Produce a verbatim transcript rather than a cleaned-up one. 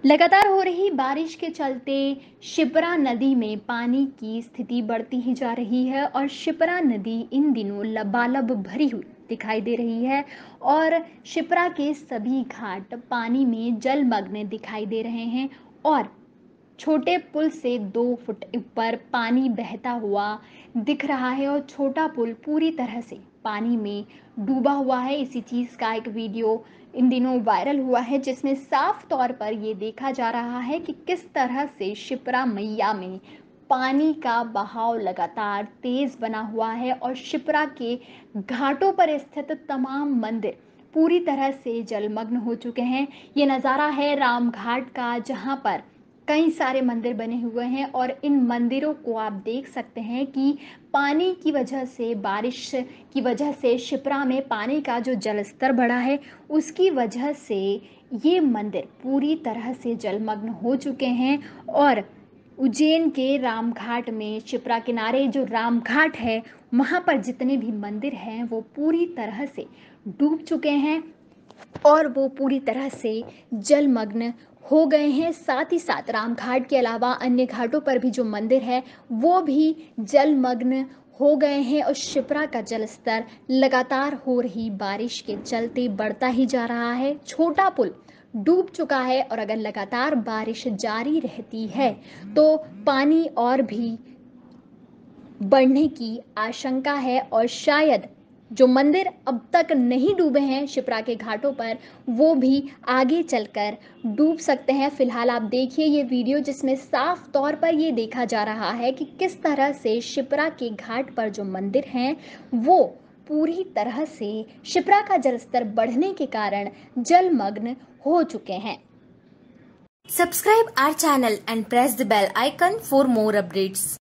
लगातार हो रही बारिश के चलते शिप्रा नदी में पानी की स्थिति बढ़ती ही जा रही है और शिप्रा नदी इन दिनों लबालब भरी हुई दिखाई दे रही है और शिप्रा के सभी घाट पानी में जलमग्न दिखाई दे रहे हैं और छोटे पुल से दो फुट ऊपर पानी बहता हुआ दिख रहा है और छोटा पुल पूरी तरह से पानी में डूबा हुआ है। इसी चीज़ का एक वीडियो इन दिनों वायरल हुआ है जिसमें साफ तौर पर ये देखा जा रहा है कि किस तरह से शिप्रा मैया में पानी का बहाव लगातार तेज बना हुआ है और शिप्रा के घाटों पर स्थित तमाम मंदिर पूरी तरह से जलमग्न हो चुके हैं। ये नज़ारा है रामघाट का, जहां पर कई सारे मंदिर बने हुए हैं और इन मंदिरों को आप देख सकते हैं कि पानी की वजह से, बारिश की वजह से शिप्रा में पानी का जो जलस्तर बढ़ा है उसकी वजह से ये मंदिर पूरी तरह से जलमग्न हो चुके हैं। और उज्जैन के रामघाट में, शिप्रा किनारे जो रामघाट है, वहाँ पर जितने भी मंदिर हैं वो पूरी तरह से डूब चुके हैं और वो पूरी तरह से जलमग्न हो गए हैं। साथ ही साथ रामघाट के अलावा अन्य घाटों पर भी जो मंदिर है वो भी जलमग्न हो गए हैं और शिप्रा का जलस्तर लगातार हो रही बारिश के चलते बढ़ता ही जा रहा है। छोटा पुल डूब चुका है और अगर लगातार बारिश जारी रहती है तो पानी और भी बढ़ने की आशंका है और शायद जो मंदिर अब तक नहीं डूबे हैं शिप्रा के घाटों पर, वो भी आगे चलकर डूब सकते हैं। फिलहाल आप देखिए ये वीडियो जिसमें साफ तौर पर ये देखा जा रहा है कि किस तरह से शिप्रा के घाट पर जो मंदिर हैं वो पूरी तरह से शिप्रा का जलस्तर बढ़ने के कारण जलमग्न हो चुके हैं। Subscribe our channel and press the bell icon for more updates.